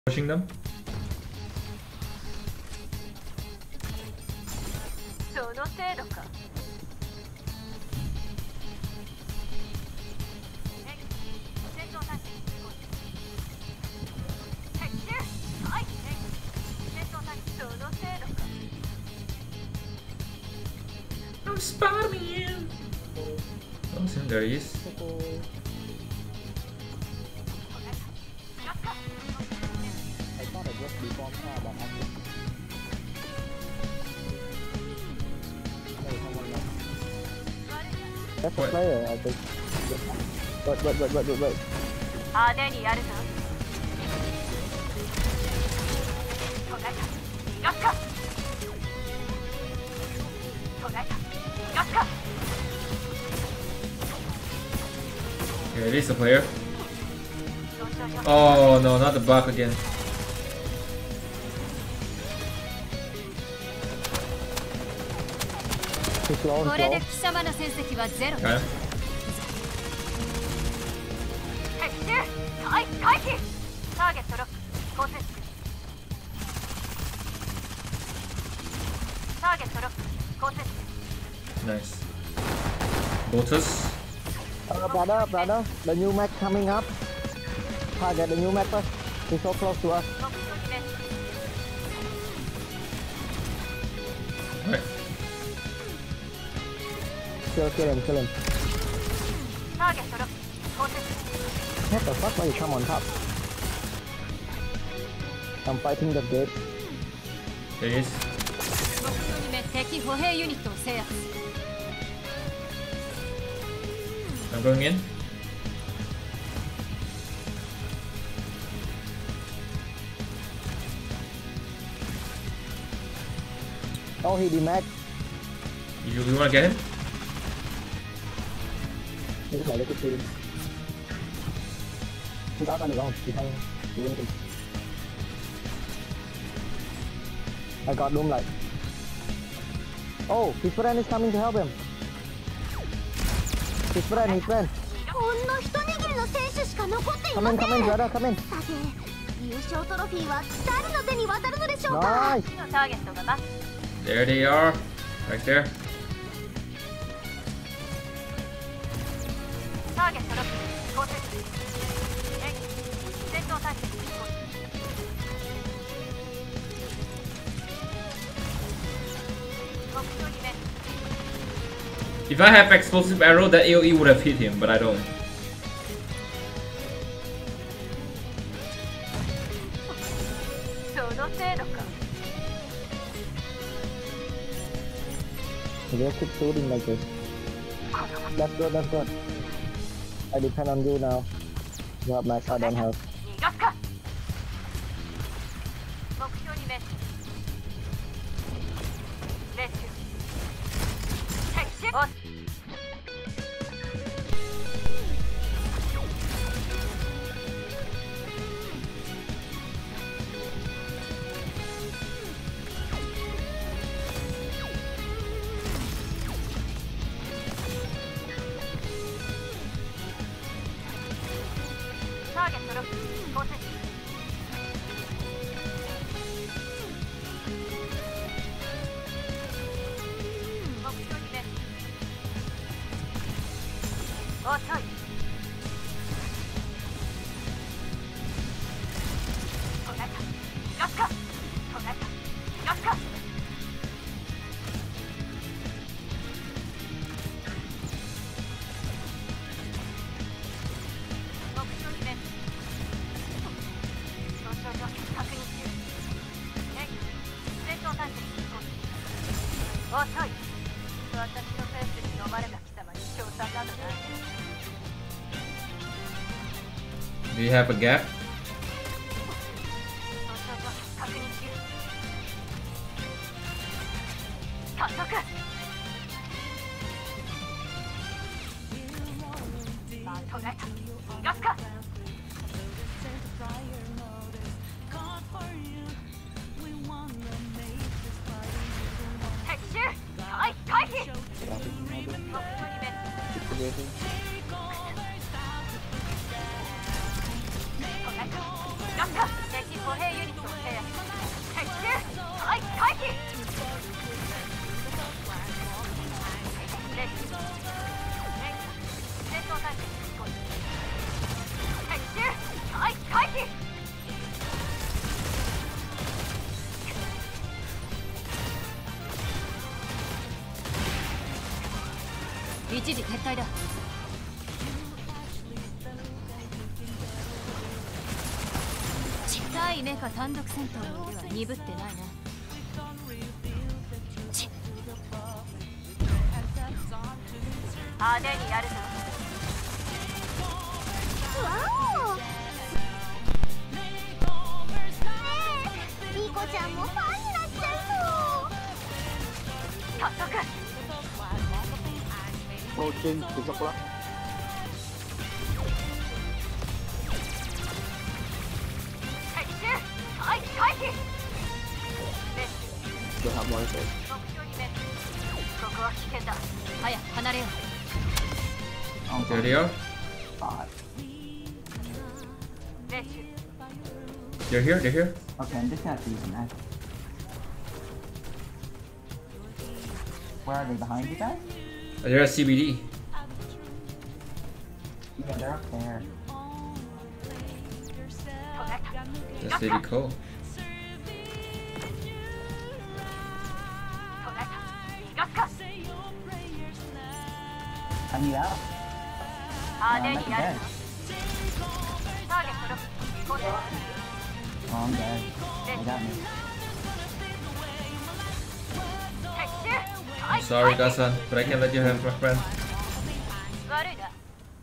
Pushing them. Don't spot me. Oh, see, there he is. That's a player, I think. Wait. Okay, it is a player. Oh no, not the bug again. He's low and slow. Okay. Nice. Lotus. Brother, the new match coming up. Target the new match first. He's so close to us. Right. Kill him. What the fuck? Why you come on top? I'm fighting the gate. There he is. I'm going in. Oh, he demax. You wanna get him? I got Doom Light. Oh, his friend is coming to help him. His friend. Come in, brother, come in. Nice. There they are. Right there. If I have explosive arrow, that AoE would have hit him, but I don't. Just keep shooting like this. That's good. I depend on you now. You have my shot on her. Do you have a gap? 一時撤退だ。対メカ単独戦闘の腕は鈍ってないね。派手にやるぞ。 わお。リコちゃんもファンになっちゃうぞ。 早速。 Coaching besok lah. Udah nggak boleh tuh. ここは危険だ。早く離れよう。 There they are. They're here. They're here. Okay, I'm just gonna have to use an axe. Where are they? Behind you guys? They're at CBD. Yeah, they're up there. That's really cool. I need out. I'm dead. Oh, I'm dead. They got me. I'm sorry, Kasan, but I can't let you have my friend.